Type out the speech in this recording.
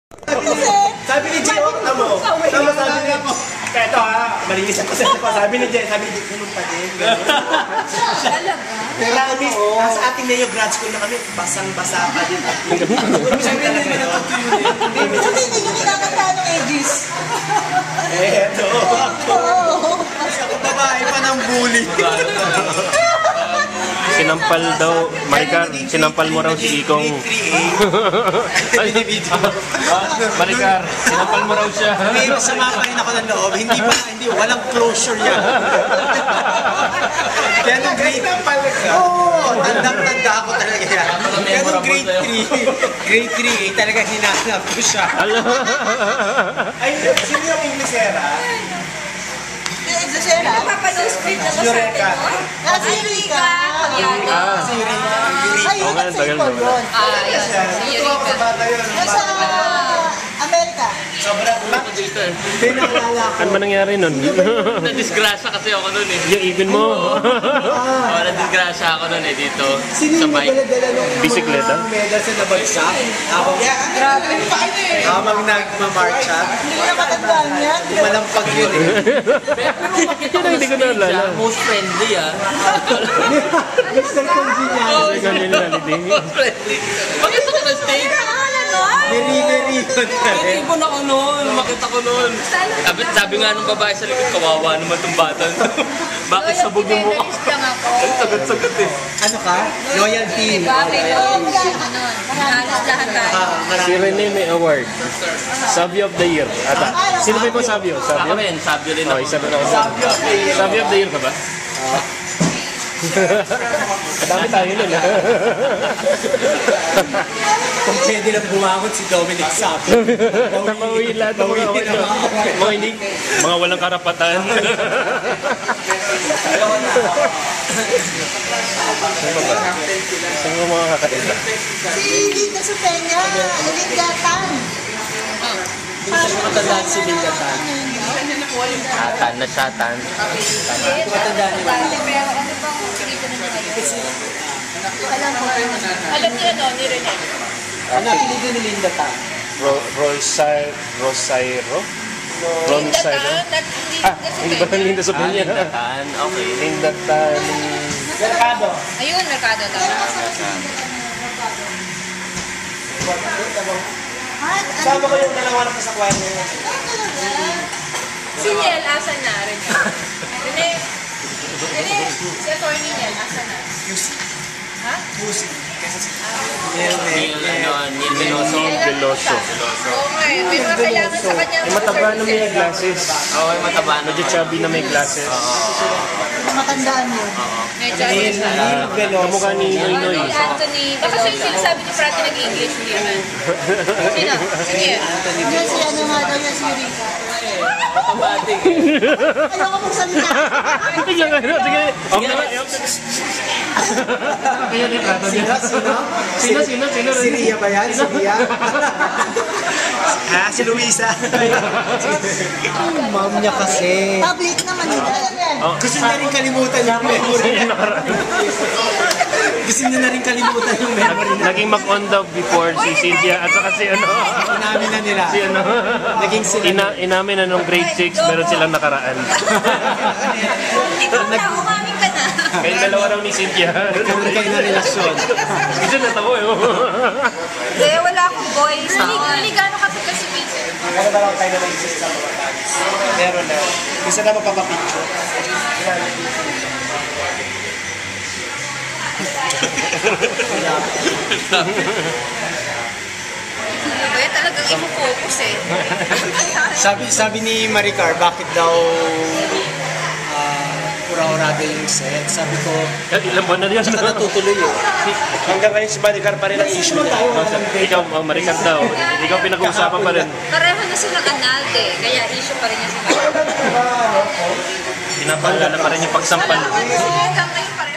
Sabi ni Gio, tama sabi ni Ito malinis ako sabi ni Jen, ganun pa din. Pero kami, sa ating Neo grad school na kami, basang-basa pa din. Sabi ni Jen, hindi nyo kinakanta ng ages. Eto. Babae pa ng bully. Sinampal daw, Maricar, sinampal mo raw si Ikong. Ay, Maricar, sinampal mo raw siya. Hindi, masama pa rin ako ng loob. Hindi, walang closure yan. Kaya nung grade 3, tandang-tanda ako talaga yan. Kaya nung grade 3, talaga hinanap ko siya. Ay, sino yung Inglesera? Napapanood screen na ba sa atin mo? Si Rika. Si Rika. Ayun, nag-simple yun. Si Rika. Nasa Amerika. Sobrang Ano ba nangyari nun? Na-disgrasya kasi ako nun eh. Yung ibon mo. Na-disgrasya ako nun eh dito. Sino Sa yung bike. dala nung Bisikleta? medal sa nabagsak? Habang nagmamarcha. Hindi ko na matandaan yan. Malampag yun eh. Yun ang hindi ko naalala. Most friendly ah. Mr. Congeniality. Congeniality. Most friendly. Bakit ako na stage? Very yun. Ibon ako noon. Makita ko noon. Sabi nga nung babae sa likod, kawawa naman itong bata. Bakit sabog yung mukha? Ay, sagat-sagat eh. Ano ka? Loyalty. Si Rene may award. Savio of the Year. Ata. Sino ba yung Savio? Ako rin, sabi rin Oh, ako. isa na ako. Savio of the Year ka ba? Kadami tayo nun ha. Kung pwede lang bumangon si Dominic Sapi. Bawiin lahat ng mga award nyo. Mga hindi, mga walang karapatan. Saan mga kakaiba? Si Linda Sutenya. Linda Tan. Matandaan si Linda Tan. Satan na satan. Matandaan niya. Pero ano bang dito na ngayon? Alam niyo no, ni Rene. Ano apelido ni Linda Tan? Rosairo? Rosairo? Hindi ba ng Linda Sopenya? Lindatan, okay. Linda Tan. Mercado. Ayun, Mercado tama. Sama ko yung dalawa na sa kwan niya. Si Niel, asan na? Rene, si attorney Niel, asan na? Ha? Neil Menoso. Veloso. Okay, may mga kailangan sa kanya. Yung mataba na may glasses. Oo, yung mataba na. Medyo chubby na may glasses. Matandaan yun. Medyo. Kamukha ni Noy. Anthony. Baka siya yung sinasabi ni Prati nag-English, hindi naman. Sino? Sige. Ano si ano nga daw yan si Rika. Automatic. Ayoko magsalita. Sige nga, sige. Kaya ni Prato niya. Sino? Si Ria ba yan? Si Ria? Si Luisa. Mom niya kasi. Public naman yun. Alam yan. Gusto niya rin kalimutan yung memory. Gusto niya na rin kalimutan yung memory. Naging Mac-on daw before si Cynthia at saka si ano. Inamin na nila. Si ano. Naging sila. Inamin na nung grade 6 meron silang nakaraan. Ikaw na, umamin ka na. Kayong dalawa raw ni Cynthia. Nagkaroon kayo na relasyon. Gusto natawa eh. Kaya wala akong boys. Ligano kasi kasi Vincent. Ano ba lang tayo na nag-exist sa mga bagis? Meron na. Isa na mapapapicture. Kaya talagang i-focus eh. Sabi ni Maricar, bakit daw ura-urado yung set? Sabi ko, Ilan buwan na yan. saka natutuloy eh. Hanggang ngayon si Balicar pa rin ang issue niya. Ikaw, Maricar daw. Ikaw pinag-uusapan pa rin. Pareho na silang annulled eh. Kaya issue pa rin niya si Mark. Pinapaalala pa rin yung pagsampal. Hanggang ngayon